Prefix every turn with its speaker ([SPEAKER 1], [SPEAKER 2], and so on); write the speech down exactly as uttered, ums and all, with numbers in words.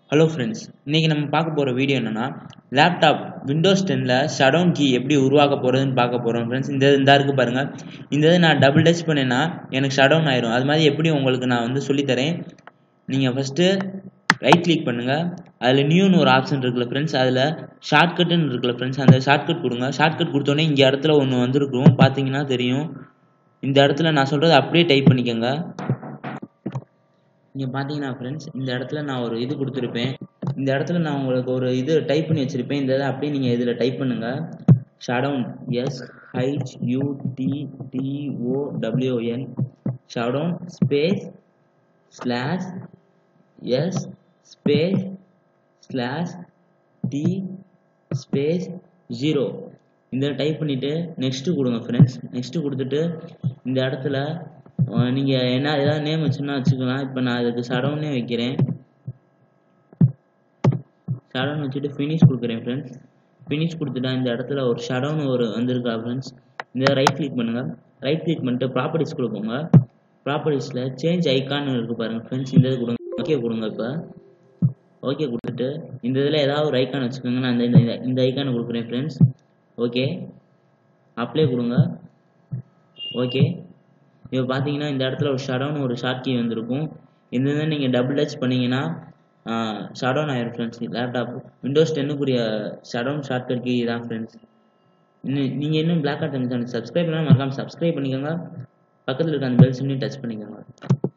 [SPEAKER 1] Hello friends, இன்றைக்கி நம்ம பார்க்க போகிற வீடியோ என்னென்னா லேப்டாப் விண்டோஸ் டென்னில் ஷடவுன் கீ எப்படி உருவாக்க போகிறதுன்னு பார்க்க போகிறோம் ஃப்ரெண்ட்ஸ். இந்த இந்த இருக்குது பாருங்கள். இந்த இது நான் டபுள் டச் பண்ணேன்னா எனக்கு ஷடவுன் ஆயிரும். அது மாதிரி எப்படி உங்களுக்கு நான் வந்து சொல்லித்தரேன். நீங்கள் ஃபஸ்ட்டு ரைட் கிளிக் பண்ணுங்கள். அதில் நியூன்னு ஒரு ஆப்ஷன் இருக்குல்ல ஃப்ரெண்ட்ஸ், அதில் ஷார்ட்கட்டுன்னு இருக்குல்ல ஃப்ரெண்ட்ஸ், அந்த ஷார்ட்கட் கொடுங்க. ஷார்ட்கட் கொடுத்தோன்னே இங்கே இடத்துல ஒன்று வந்துருக்கும், பார்த்தீங்கன்னா தெரியும். இந்த இடத்துல நான் சொல்கிறது அப்படியே டைப் பண்ணிக்கோங்க. நீங்கள் பார்த்தீங்கன்னா ஃப்ரெண்ட்ஸ், இந்த இடத்துல நான் ஒரு இது கொடுத்துருப்பேன். இந்த இடத்துல நான் உங்களுக்கு ஒரு இது டைப் பண்ணி வச்சுருப்பேன். இந்த இதை அப்படியே நீங்கள் இதில் டைப் பண்ணுங்கள். Shutdown, S H U T D O W N, shutdown space slash S space slash T space zero. இந்த டைப் பண்ணிவிட்டு நெக்ஸ்ட்டு கொடுங்க ஃப்ரெண்ட்ஸ். நெக்ஸ்ட்டு கொடுத்துட்டு இந்த இடத்துல நீங்கள் என்ன ஏதாவது நேம் வச்சுன்னா வச்சுக்கலாம். இப்போ நான் அதுக்கு ஷடவுனே வைக்கிறேன். ஷடவுன் வச்சுட்டு ஃபினிஷ் கொடுக்குறேன் ஃப்ரெண்ட்ஸ். ஃபினிஷ் கொடுத்துட்டா இந்த இடத்துல ஒரு ஷடவுன் ஒரு வந்திருக்கா ஃப்ரெண்ட்ஸ். இந்த ரைட் கிளிக் பண்ணுங்கள். ரைட் கிளிக் பண்ணிட்டு ப்ராப்பர்ட்டிஸ் கொடுப்போங்க. ப்ராப்பர்ட்டிஸில் சேஞ்ச் ஐக்கான் இருக்குது பாருங்கள் ஃப்ரெண்ட்ஸ். இந்த இது கொடுங்க, ஓகே கொடுங்க. இப்போ ஓகே கொடுத்துட்டு இந்த இதில் ஏதாவது ஒரு ஐக்கான் வச்சுக்கோங்க. நான் இந்த இந்த ஐக்கானை கொடுக்குறேன் ஃப்ரெண்ட்ஸ். ஓகே அப்ளை கொடுங்க. ஓகே, இப்போ பார்த்தீங்கன்னா இந்த இடத்துல ஒரு ஷடவுன் ஒரு ஷார்ட் கீ வந்திருக்கும். இந்த இதை நீங்கள் டபுள் டச் பண்ணிங்கன்னா ஷடவுன் ஆயிரும் ஃப்ரெண்ட்ஸ். லேப்டாப் விண்டோஸ் டென்னுக்குரிய ஷடவுன் ஷார்ட்கட் கீ தான் ஃப்ரெண்ட்ஸ். இன்னும் நீங்கள் இன்னும் பிளாக் ஆர்ட் சேனல் சப்ஸ்கிரைப் பண்ணால் மறக்காமல் சப்ஸ்கிரைப் பண்ணிக்கோங்க. பக்கத்தில் இருக்க அந்த பெல் சிம்லையும் டச் பண்ணிக்கோங்க.